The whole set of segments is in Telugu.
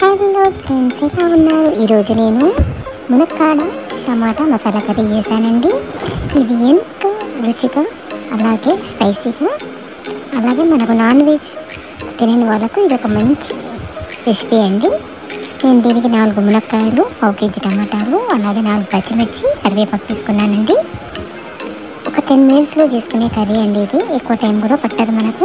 హలో ఫ్రెండ్స్, ఎలా ఉన్నారు? ఈరోజు నేను మునక్కాడ టమాటా మసాలా కర్రీ చేశానండి. ఇది ఎంతో రుచిగా, అలాగే స్పైసీగా, అలాగే మనకు నాన్ వెజ్ తినని వాళ్ళకు ఇది ఒక మంచి రెసిపీ అండి. నేను దీనికి 4 మునక్కాయలు, 1 కేజీ టమాటాలు, అలాగే 4 పచ్చిమిర్చి, కరివేపాకు తీసుకున్నానండి. ఒక 10 మినిట్స్లో చేసుకునే కర్రీ అండి. ఇది ఎక్కువ టైం కూడా పట్టదు మనకు.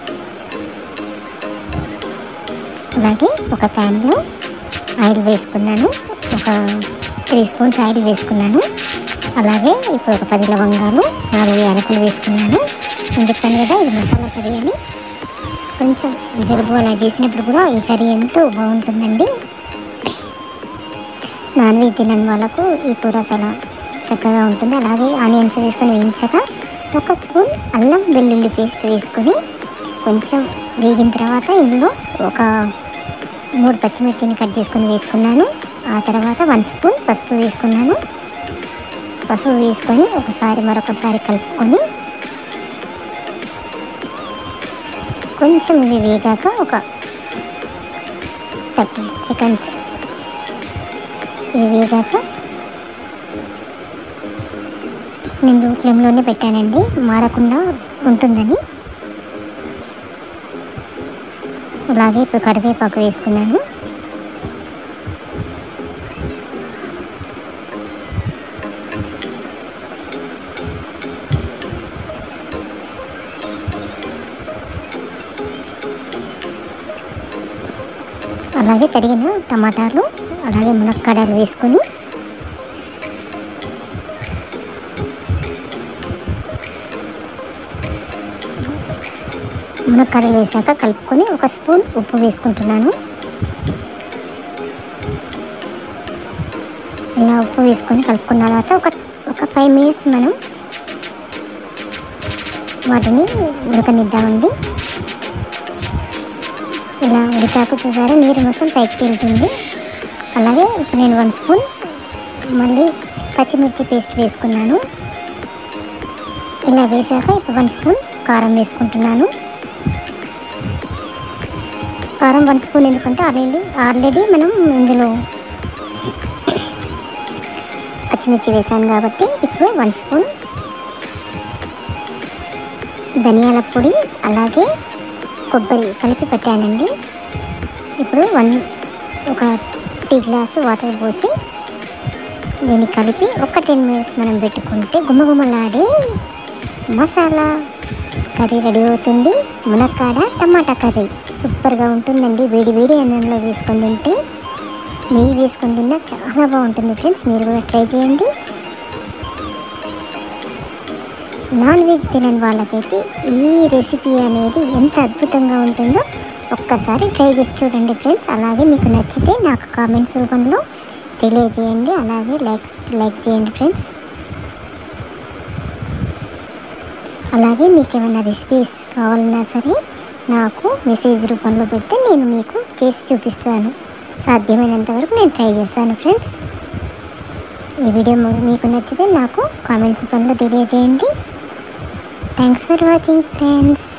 అలాగే ఒక ప్యాన్లో ఆయిల్ వేసుకున్నాను. ఒక 3 స్పూన్స్ ఆయిల్ వేసుకున్నాను. అలాగే ఇప్పుడు ఒక 10 లవంగాలు, 4 యాలకులు వేసుకున్నాను. నేను చెప్పాను కదా ఇది మసాలా కర్రీ అని. కొంచెం జలుబు అలా చేసినప్పుడు కూడా ఈ కర్రీ ఎంతో బాగుంటుందండి. నాన్ వెజ్ తినని వాళ్ళకు ఈ కూర చాలా చక్కగా ఉంటుంది. అలాగే ఆనియన్స్ వేసుకొని వేయించాక 1 స్పూన్ అల్లం వెల్లుల్లి పేస్ట్ వేసుకొని కొంచెం వేగిన తర్వాత ఇందులో ఒక 3 పచ్చిమిర్చిని కట్ చేసుకొని వేసుకున్నాను. ఆ తర్వాత 1 స్పూన్ పసుపు వేసుకున్నాను. పసుపు వేసుకొని మరొకసారి కలుపుకొని కొంచెం ఇవి వేగాక ఒక 30 సెకండ్స్ ఇవి వేగాక నేను ఫ్లేమ్లోనే పెట్టానండి, మాడకుండా ఉంటుందని. అలాగే ఇప్పుడు కరివేపాకు వేసుకున్నాను. అలాగే తరిగిన టమాటాలు, అలాగే మునక్కాడలు వేసుకొని మునక్కాడలు వేసాక కలుపుకొని 1 స్పూన్ ఉప్పు వేసుకుంటున్నాను. ఇలా ఉప్పు వేసుకొని కలుపుకున్న తర్వాత ఒక 5 మినిట్స్ మనం వాటిని ఉడకనిద్దామండి. ఇలా ఉడికాక చూసారా నీరు మొత్తం పైకి తేలుతుంది. అలాగే ఇప్పుడు నేను 1 స్పూన్ మళ్ళీ పచ్చిమిర్చి పేస్ట్ వేసుకున్నాను. ఇలా వేసాక ఇప్పుడు 1 స్పూన్ కారం వేసుకుంటున్నాను. కారం 1 స్పూన్ ఎందుకంటే ఆల్రెడీ మనం ఇందులో పచ్చిమిర్చి వేసాను కాబట్టి. ఇప్పుడు 1 స్పూన్ ధనియాల పొడి, అలాగే కొబ్బరి కలిపి పెట్టానండి. ఇప్పుడు ఒక టీ గ్లాసు వాటర్ పోసి దీన్ని కలిపి ఒక 10 మినిట్స్ మనం పెట్టుకుంటే గుమగుమలాడే మసాలా కర్రీ రెడీ అవుతుంది. మునక్కాడ టమాటా కర్రీ సూపర్గా ఉంటుందండి. వేడి వేడి అన్నంలో వేసుకొని తింటే, నెయ్యి వేసుకొని తిన్నా చాలా బాగుంటుంది ఫ్రెండ్స్. మీరు కూడా ట్రై చేయండి. నాన్ వెజ్ తినని వాళ్ళకైతే ఈ రెసిపీ అనేది ఎంత అద్భుతంగా ఉంటుందో ఒక్కసారి ట్రై చేసి చూడండి ఫ్రెండ్స్. అలాగే మీకు నచ్చితే నాకు కామెంట్స్ రూపంలో తెలియజేయండి. అలాగే లైక్ చేయండి ఫ్రెండ్స్. అలాగే మీకు ఏమైనా రెసిపీస్ కావాలన్నా సరే నాకు మెసేజ్ రూపంలో పెడితే నేను మీకు చేసి చూపిస్తాను. సాధ్యమైనంత వరకు నేను ట్రై చేస్తాను ఫ్రెండ్స్. ఈ వీడియో మీకు నచ్చితే నాకు కామెంట్స్ రూపంలో తెలియజేయండి. Thanks for watching friends.